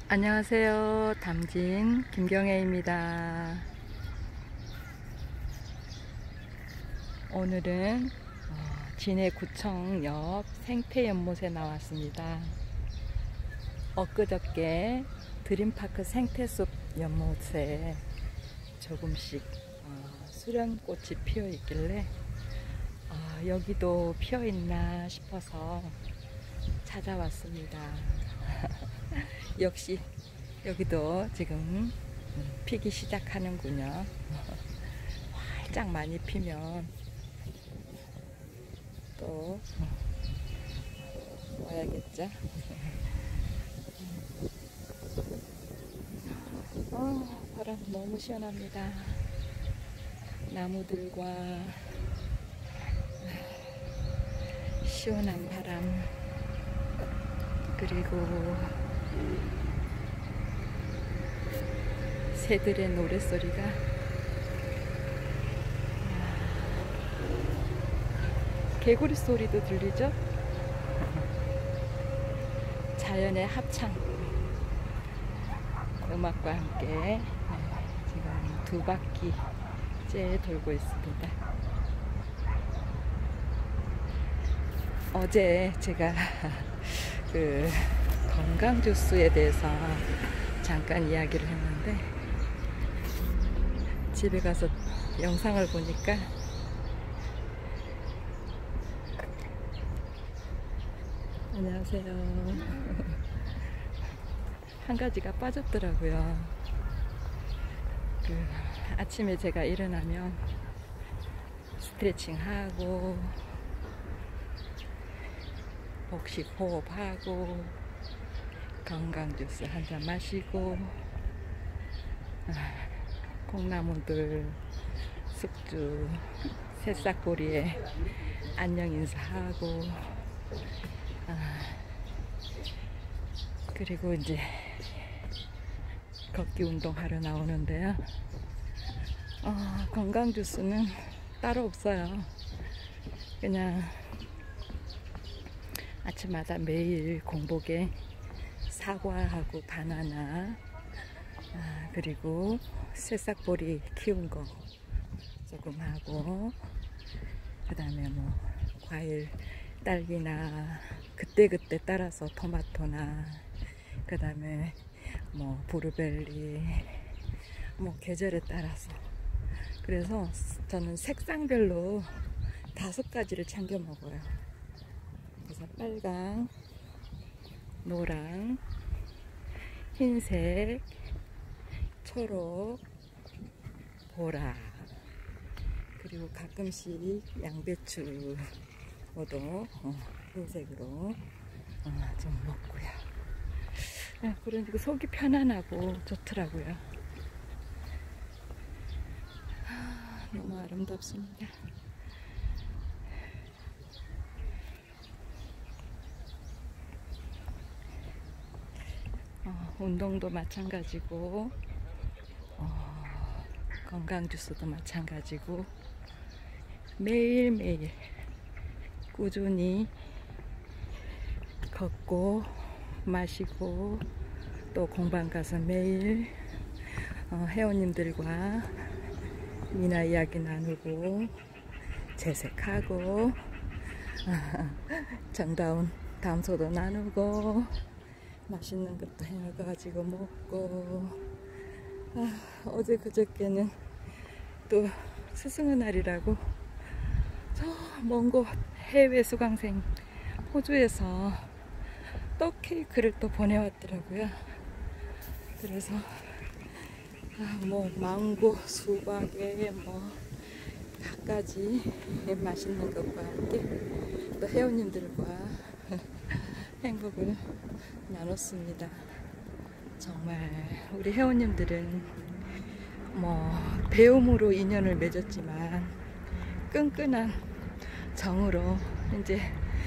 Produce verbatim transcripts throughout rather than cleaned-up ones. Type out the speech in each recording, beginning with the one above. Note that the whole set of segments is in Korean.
안녕하세요. 담진 김경애입니다. 오늘은 어, 진해구청 옆 생태연못에 나왔습니다. 엊그저께 드림파크 생태숲 연못에 조금씩 어, 수련꽃이 피어 있길래 어, 여기도 피어 있나 싶어서 찾아왔습니다. 역시 여기도 지금 피기 시작하는군요. 활짝 많이 피면 또 와야겠죠. 어, 바람 너무 시원합니다. 나무들과 시원한 바람, 그리고 새들의 노랫소리가 개구리 소리도 들리죠? 자연의 합창 음악과 함께 지금 두 바퀴째 돌고 있습니다. 어제 제가 그 건강 주스에 대해서 잠깐 이야기를 했는데 집에 가서 영상을 보니까 안녕하세요. 한 가지가 빠졌더라고요. 그 아침에 제가 일어나면 스트레칭 하고 복식 호흡하고 건강 주스 한 잔 마시고 아, 콩나무들 숙주 새싹보리에 안녕 인사하고 아, 그리고 이제 걷기 운동하러 나오는데요. 어, 건강 주스는 따로 없어요. 그냥 아침마다 매일 공복에 사과하고 바나나, 아, 그리고 새싹보리 키운 거 조금 하고, 그 다음에 뭐 과일, 딸기나 그때그때 따라서 토마토나, 그 다음에 뭐 브루베리, 뭐 계절에 따라서. 그래서 저는 색상별로 다섯 가지를 챙겨 먹어요. 그래서 빨강, 노랑, 흰색, 초록, 보라, 그리고 가끔씩 양배추도 어, 흰색으로 어, 좀 먹고요. 네, 그러니까 속이 편안하고 좋더라고요. 아, 너무 아름답습니다. 어, 운동도 마찬가지고 어, 건강 주스도 마찬가지고 매일매일 꾸준히 걷고 마시고 또 공방 가서 매일 어, 회원님들과 미나 이야기 나누고 재색하고 정다운 담소도 나누고 맛있는 것도 해가지고 먹고 아, 어제 그저께는 또 스승의 날이라고 저 먼 곳 해외 수강생 호주에서 떡 케이크를 또 보내왔더라고요. 그래서 아, 뭐 망고, 수박에 뭐 갖가지 맛있는 것과 함께 또 회원님들과 행복을 나눴습니다. 정말 우리 회원님들은 뭐 배움으로 인연을 맺었지만 끈끈한 정으로 이제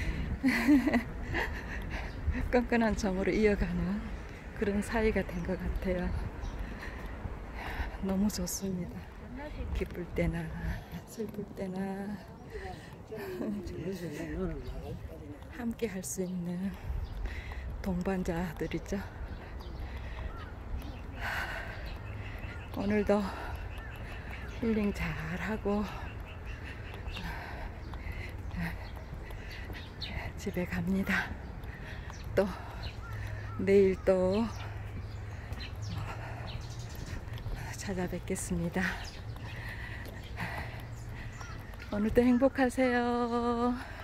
끈끈한 정으로 이어가는 그런 사이가 된 것 같아요. 너무 좋습니다. 기쁠 때나 슬플 때나 함께 할 수 있는 동반자들이죠. 오늘도 힐링 잘하고 집에 갑니다. 또 내일 또 찾아뵙겠습니다. 오늘도 행복하세요.